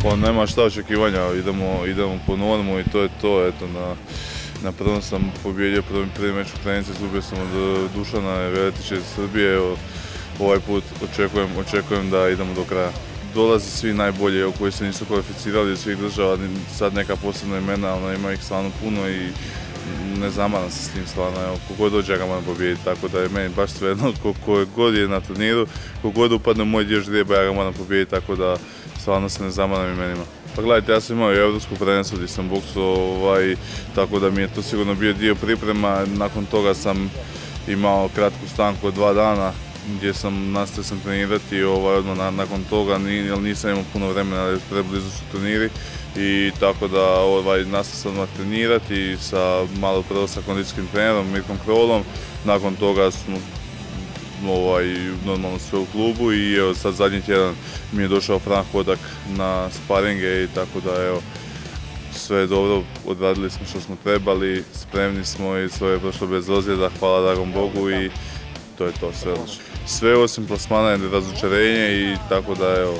Pa nema šta očekivanja, idemo po normu i to je to. Eto, na prvom sam pobjedio prvi meč u Krajnici, izgubio sam od Dušana Veletića iz Srbije. Evo, ovaj put očekujem da idemo do kraja. Dolaze svi najbolji koji se nisu kvalificirali iz svih država, sad neka posebna imena, ima ih stvarno puno i ne zamaram se s tim stvarno. Kogod dođe ja ga moram pobijediti, tako da je meni baš svejedno kogod je na turniru, kogod upadne u moj dio ždrijeba ja ga moram pobijediti, tako da stvarno se ne zamaram imenima. Pa gledajte, ja sam imao i evropsko prvenstvo gdje sam boksao, tako da mi je to sigurno bio dio priprema. Nakon toga sam imao kratku stanku od 2 dana gdje sam nastavio trenirati odmah nakon toga, jer nisam imao puno vremena, ali preblizu su turniri. I tako da nastavio sam odmah trenirati malo prvo sa kondicijskim trenerom Mirkom Krolom. Nakon toga smo normalno sve u klubu i evo sad zadnji tjedan mi je došao Fran Hodak na sparinge i tako da evo sve je dobro, odradili smo što smo trebali, spremni smo i sve je prošlo bez ozljeda, hvala dragom Bogu i to je to, sve odlično. Sve osim plasmana je razočarenje i tako da evo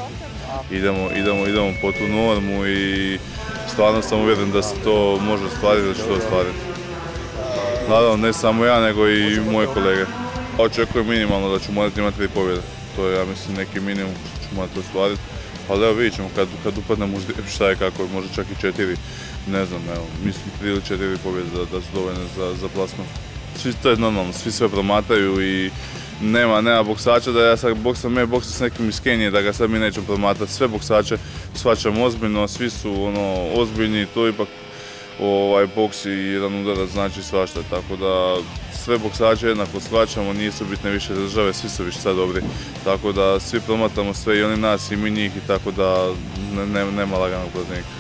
idemo po tu normu i stvarno sam uvjeren da se to može ostvariti, da će to ostvariti. Naravno ne samo ja nego i moje kolege. Očekujem minimalno da ću morati imati 3 pobjede. To je, ja mislim, neki minimum što ću morati ostvariti. Ali evo vidjet ćemo kad upadnemo u šta je kako, možda čak i 4, ne znam, evo, mislim 3 ili 4 pobjede da su dovoljne za plasman. To je normalno, svi sve promatraju i nema boksača da ja sad boksam s nekim iz Kenije, da ga sad mi nećemo promatrati. Sve boksače shvaćam ozbiljno, svi su ozbiljni, to ipak boks i jedan udarac znači svašta, tako da sve boksače jednako shvaćamo, nisu bitne više države, svi su više sad dobri, tako da svi promatramo sve i oni nas i mi njih i tako da nema laganog protivnika.